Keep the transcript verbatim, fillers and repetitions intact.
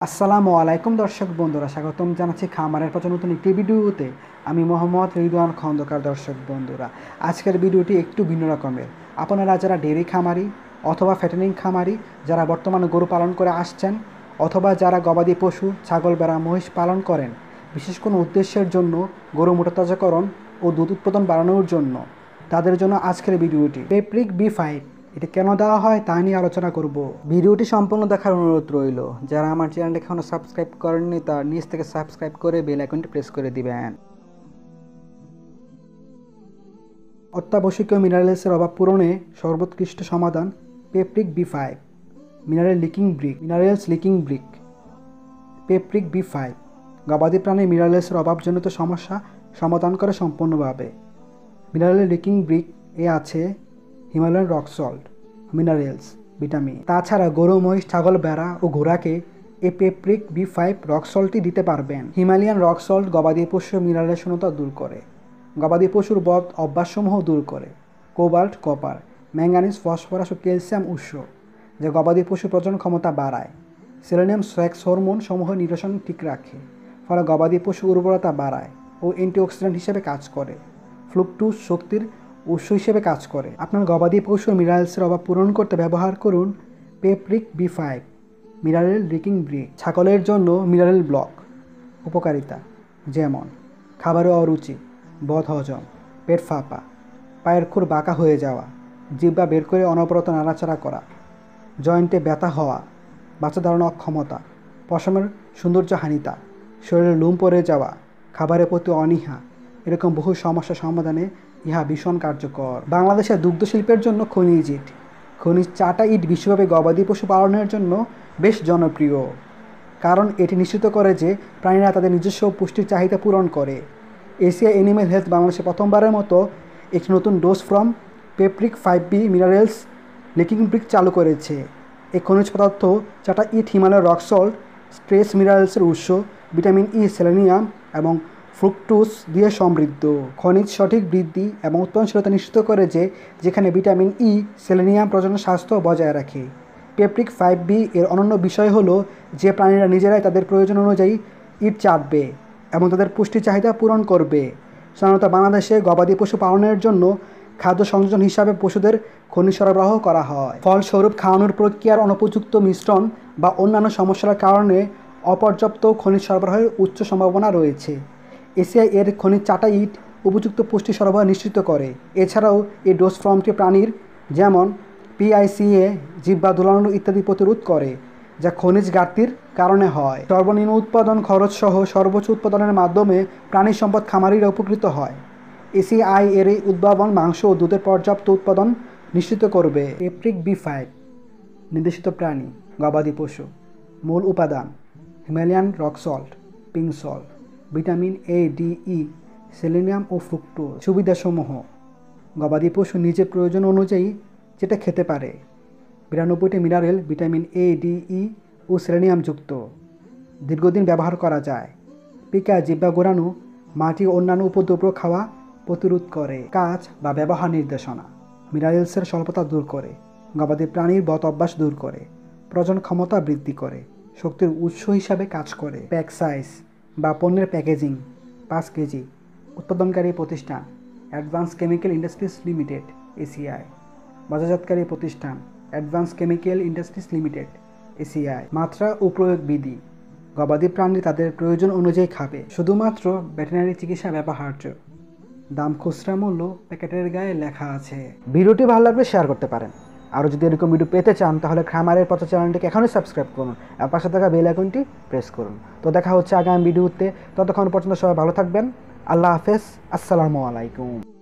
আসসালামু আলাইকুম দর্শক বন্ধুরা, স্বাগতম জানাচ্ছি খামারের পথে নতুন একটি ভিডিওতে। আমি মোহাম্মদ রিদওয়ান খন্দকার। দর্শক বন্ধুরা, আজকের ভিডিওটি একটু ভিন্ন রকমের। আপনারা যারা ডেয়ারি খামারি অথবা ফ্যাটেনিং খামারি, যারা বর্তমানে গরু পালন করে আসছেন, অথবা যারা গবাদি পশু ছাগল ভেড়া মহিষ পালন করেন, বিশেষ কোনো উদ্দেশ্যের জন্য গরু মোটাতাজাকরণ ও দুধ উৎপাদন বাড়ানোর জন্য, তাদের জন্য আজকের ভিডিওটি। পেপ্রিক বি ফাইভ এটা কেন দেওয়া হয় তা নিয়ে আলোচনা করব। ভিডিওটি সম্পূর্ণ দেখার অনুরোধ রইল। যারা আমার চ্যানেলটি এখনও সাবস্ক্রাইব করেননি তার নিচ থেকে সাবস্ক্রাইব করে বেল আইকনটি প্রেস করে দিবেন। অত্যাবশ্যকীয় মিনারেলসের অভাব পূরণে সর্বোৎকৃষ্ট সমাধান Peprik B five mineral licking brick minerals licking brick Peprik B five গবাদি প্রাণীর মিনারেলসের অভাবজনিত সমস্যা সমাধান করে সম্পূর্ণভাবে। মিনারেল লিকিং ব্রিক এ আছে Himalayan rock salt, minerals, vitamin. তাছাড়া গরু মহিষ ছাগল ভেড়া ও ঘোড়াকে এই পেপ্রিক বি ফাইভ রক সল্টটি দিতে পারবেন। হিমালয়ান রক সল্ট গবাদি পশু মিনারেলের শূন্যতা দূর করে, গবাদি পশুর বদ অভ্যাসসমূহ দূর করে। কোবাল্ট, কপার, ম্যাঙ্গানিজ, ফসফরাস ও ক্যালসিয়াম উৎস যা গবাদি পশুর প্রজনন ক্ষমতা বাড়ায়। সেলেনিয়াম সেক্স হরমোন সমূহ নিরসন ঠিক রাখে, ফলে গবাদি পশু উর্বরতা বাড়ায় ও অ্যান্টিঅক্সিডেন্ট হিসেবে কাজ করে। ফ্রুক্টোজ শক্তির উৎস হিসেবে কাজ করে। আপনার গবাদি পশুর মিনারেলসের অভাব পূরণ করতে ব্যবহার করুন Peprik B five mineral licking brick. ছাগলের জন্য মিনারেল ব্লক উপকারিতা যেমন খাবারে অরুচি, বদ হজম, পেট ফাঁপা, পায়ের খুর বাঁকা হয়ে যাওয়া, জিহ্বা বের করে অনবরত নাড়াচাড়া করা, জয়েন্টে ব্যথা হওয়া, বাচ্চা ধারণা অক্ষমতা, পশমের সৌন্দর্যহানিতা, শরীরে লোম পড়ে যাওয়া, খাবারের প্রতি অনীহা, এরকম বহু সমস্যা সমাধানে ইহা ভীষণ কার্যকর। বাংলাদেশের দুগ্ধ শিল্পের জন্য খনিজ ইট খনিজ চাটা ইট বিশ্বব্যাপী গবাদি পশু পালনের জন্য বেশ জনপ্রিয়, কারণ এটি নিশ্চিত করে যে প্রাণীরা তাদের নিজস্ব পুষ্টির চাহিদা পূরণ করে। এশিয়া এনিম্যাল হেলথ বাংলাদেশে প্রথমবারের মতো একটি নতুন dose from Peprik five B minerals licking brick চালু করেছে। এই খনিজ পদার্থ চাটা ইট হিমালয়ের রক সল্ট, ট্রেস মিনারেলসের উৎস, ভিটামিন ই, সেলেনিয়াম এবং ফ্রুক্টোজ দিয়ে সমৃদ্ধ। খনিজ সঠিক বৃদ্ধি এবং উৎপাদনশীলতা নিশ্চিত করে যে যেখানে ভিটামিন ই, সেলেনিয়াম প্রজনন স্বাস্থ্য বজায় রাখে। পেপ্রিক ফাইভ বি এর অনন্য বিষয় হলো যে প্রাণীরা নিজেরাই তাদের প্রয়োজন অনুযায়ী ইট চাটবে এবং তাদের পুষ্টি চাহিদা পূরণ করবে। সাধারণত বাংলাদেশে গবাদি পশু পালনের জন্য খাদ্য সংযোজন হিসাবে পশুদের খনিজ সরবরাহ করা হয়। ফলস্বরূপ খাওয়ানোর প্রক্রিয়ার অনুপযুক্ত মিশ্রণ বা অন্যান্য সমস্যার কারণে অপর্যাপ্ত খনিজ সরবরাহের উচ্চ সম্ভাবনা রয়েছে। এশিয়ায় এর খনিজ চাটা ইট উপযুক্ত পুষ্টি সরবরাহ নিশ্চিত করে। এছাড়াও এই ডোজ ফর্মটি প্রাণীর যেমন পিআইসিএ, জিহ্বা দোলানো ইত্যাদি প্রতিরোধ করে, যা খনিজ ঘাটতির কারণে হয়। সর্বনিম্ন উৎপাদন খরচ সহ সর্বোচ্চ উৎপাদনের মাধ্যমে প্রাণী সম্পদ খামারিরা উপকৃত হয়। এসিআই এর এই উদ্ভাবন মাংস ও দুধের পর্যাপ্ত উৎপাদন নিশ্চিত করবে। পেপ্রিক বি ফাইভ নির্দেশিত প্রাণী গবাদি পশু। মূল উপাদান Himalayan rock salt, pink salt, vitamin A, D, E, selenium ও ফ্রুক্টোজ। সুবিধাসমূহ গবাদি পশু নিজের প্রয়োজন অনুযায়ী যেটা খেতে পারে। বিরানব্বইটি mineral, vitamin A, D, E ও সেলেনিয়ামযুক্ত, দীর্ঘদিন ব্যবহার করা যায়। পিকা, জিহ্বা গোড়ানো, মাটি ও অন্যান্য উপদ্রব খাওয়া প্রতিরোধ করে। কাজ বা ব্যবহার নির্দেশনা মিনারেলসের স্বল্পতা দূর করে, গবাদি প্রাণীর বদ অভ্যাস দূর করে, প্রজনন ক্ষমতা বৃদ্ধি করে, শক্তির উৎস হিসাবে কাজ করে। প্যাক সাইজ বা পণ্যের প্যাকেজিং পাঁচ কেজি। উৎপাদনকারী প্রতিষ্ঠান advance chemical industries limited, ACI. বাজারজাতকারী প্রতিষ্ঠান advance chemical industries limited, ACI. মাত্রা ও প্রয়োগ বিধি গবাদি প্রাণী তাদের প্রয়োজন অনুযায়ী খাবে, শুধুমাত্র ভেটেরিনারি চিকিৎসা ব্যবহার্য। দাম খুচরা মূল্য প্যাকেটের গায়ে লেখা আছে। ভিডিওটি ভালো লাগলে শেয়ার করতে পারেন। আরও যদি এরকম ভিডিও পেতে চান তাহলে খামারের পথ চ্যানেলটিকে এখনই সাবস্ক্রাইব করুন আর পাশে থাকা বেল আইকনটি প্রেস করুন। তো দেখা হচ্ছে আগামী ভিডিওতে। ততক্ষণ পর্যন্ত সবাই ভালো থাকবেন। আল্লাহ হাফেজ। আসসালামু আলাইকুম।